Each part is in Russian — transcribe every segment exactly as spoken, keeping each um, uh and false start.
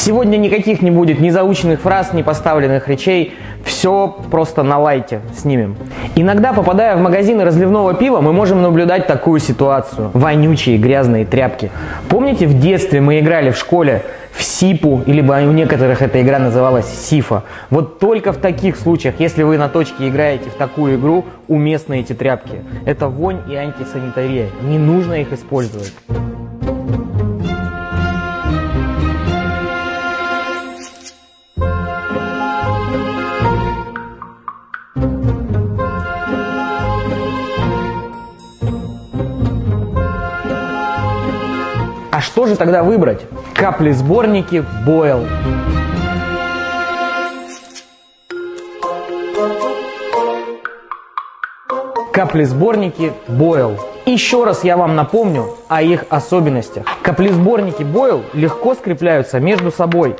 Сегодня никаких не будет ни заученных фраз, ни поставленных речей. Все просто на лайте снимем. Иногда, попадая в магазины разливного пива, мы можем наблюдать такую ситуацию. Вонючие грязные тряпки. Помните, в детстве мы играли в школе в сипу, или у некоторых эта игра называлась сифа. Вот только в таких случаях, если вы на точке играете в такую игру, уместны эти тряпки. Это вонь и антисанитария. Не нужно их использовать. А что же тогда выбрать? Капли-сборники Boyle. Капли-сборники Boyle. Еще раз я вам напомню о их особенностях. Капли-сборники Boyle легко скрепляются между собой,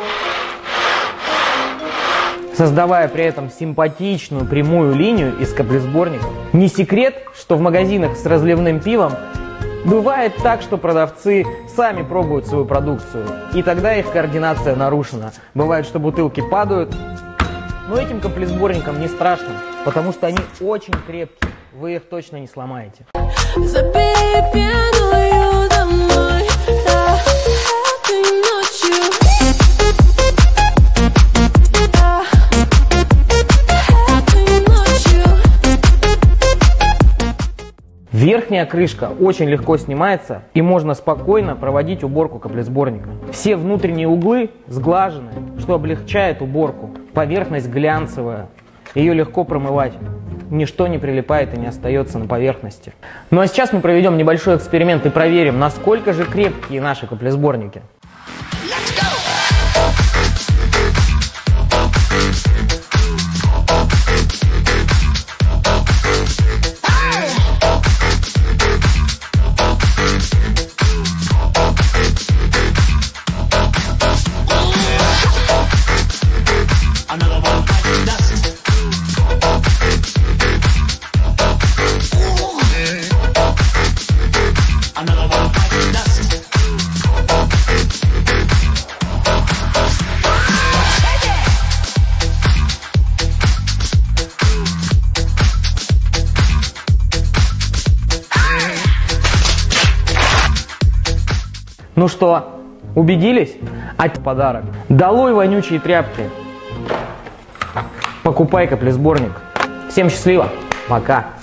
создавая при этом симпатичную прямую линию из каплесборников. Не секрет, что в магазинах с разливным пивом бывает так, что продавцы сами пробуют свою продукцию, и тогда их координация нарушена. Бывает, что бутылки падают, но этим каплесборникам не страшно, потому что они очень крепкие, вы их точно не сломаете. Забей пьяную домой, да, этой ночью. Верхняя крышка очень легко снимается, и можно спокойно проводить уборку каплесборника. Все внутренние углы сглажены, что облегчает уборку. Поверхность глянцевая, ее легко промывать. Ничто не прилипает и не остается на поверхности. Ну а сейчас мы проведем небольшой эксперимент и проверим, насколько же крепкие наши каплесборники. Ну что, убедились? А подарок. Долой вонючие тряпки. Покупай каплесборник. Всем счастливо. Пока.